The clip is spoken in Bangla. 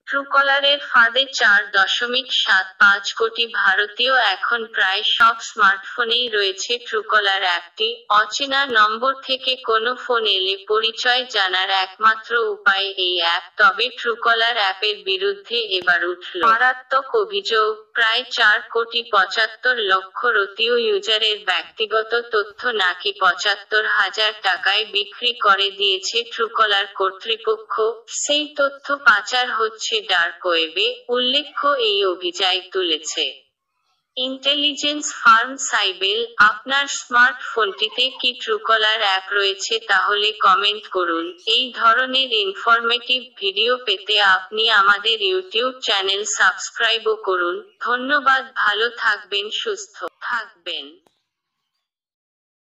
ট্রুকলারের ফাঁদে 4.75 কোটি ভারতীয়। এখন প্রায় সব স্মার্টফোনেই রয়েছে ট্রুকলার অ্যাপটি। অচেনা নম্বর থেকে কোনো ফোন এলে পরিচয় জানার একমাত্র উপায় এই অ্যাপ। তবে ট্রুকলার অ্যাপের বিরুদ্ধে এবার উঠল মারাত্মক অভিযোগ। প্রায় 4,75 কোটি রতীয় ইউজারের ব্যক্তিগত তথ্য নাকি 75,000 টাকায় বিক্রি করে দিয়েছে ট্রুকলার কর্তৃপক্ষ। সেই তথ্য পাচার হচ্ছে ডার্ক ওয়েবে। উল্লেখ্য, এই অভিযোগ তুলেছে ইন্টেলিজেন্স ফার্ম সাইবেল। আপনার স্মার্টফোনটিতে কি ট্রুকলার অ্যাপ রয়েছে? তাহলে কমেন্ট করুন। এই ধরনের ইনফরমেটিভ ভিডিও পেতে আপনি আমাদের ইউটিউব চ্যানেল সাবস্ক্রাইবও করুন। ধন্যবাদ। ভালো থাকবেন, সুস্থ থাকবেন।